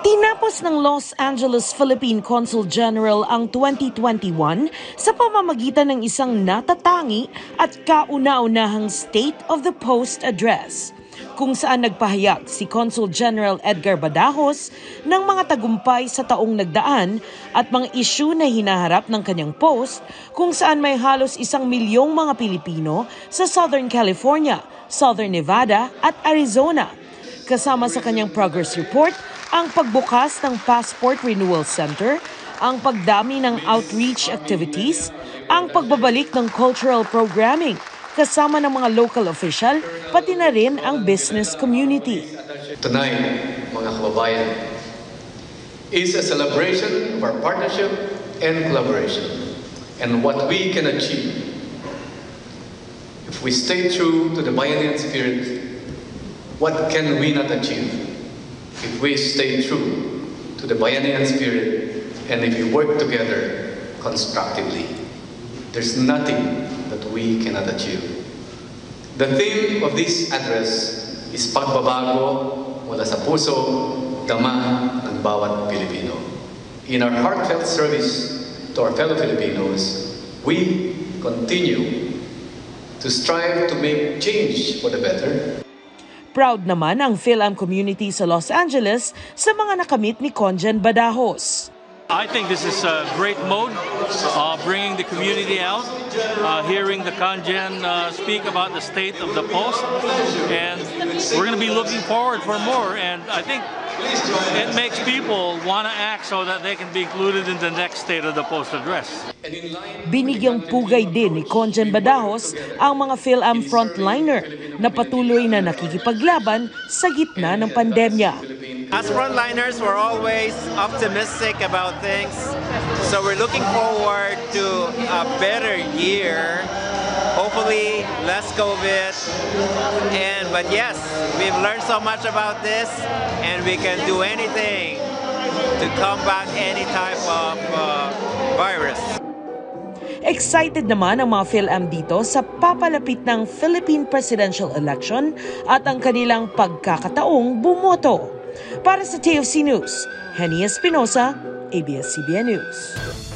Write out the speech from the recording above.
Tinapos ng Los Angeles Philippine Consul General ang 2021 sa pamamagitan ng isang natatangi at kauna-unahang State of the Post Address, kung saan nagpahayag si Consul General Edgar Badajos ng mga tagumpay sa taong nagdaan at mga isyu na hinaharap ng kanyang post, kung saan may halos 1 milyong mga Pilipino sa Southern California, Southern Nevada at Arizona. Kasama sa kanyang progress report ang pagbukas ng Passport Renewal Center, ang pagdami ng outreach activities, ang pagbabalik ng cultural programming, kasama ng mga local official, pati na rin ang business community. Tonight, mga kababayan, is a celebration of our partnership and collaboration and what we can achieve if we stay true to the Bayanihan spirit. What can we not achieve if we stay true to the Bayanihan spirit and if we work together constructively? There's nothing that we cannot achieve. The theme of this address is pagbabago mula sa puso, dama ng bawat Pilipino. In our heartfelt service to our fellow Filipinos, we continue to strive to make change for the better. Proud naman ang PhilAm community sa Los Angeles sa mga nakamit ni Congen Badajos. I think this is a great mode, bringing the community out, hearing the Congen speak about the state of the post, and we're going to be looking forward for more. And I think it makes people want to act so that they can be included in the next State of the Post address. Binigyang pugay din ni Congen Badajos ang mga PhilAm frontliner na patuloy na nakikipaglaban sa gitna ng pandemya. As frontliners, we're always optimistic about things, so we're looking forward to a better year. Hopefully, less COVID, but yes, we've learned so much about this, and we can do anything to combat any type of virus. Excited naman ang mga PhilAm dito sa papalapit ng Philippine presidential election at ang kanilang pagkakataong bumoto. Para sa TFC News, Henny Espinosa, ABS-CBN News.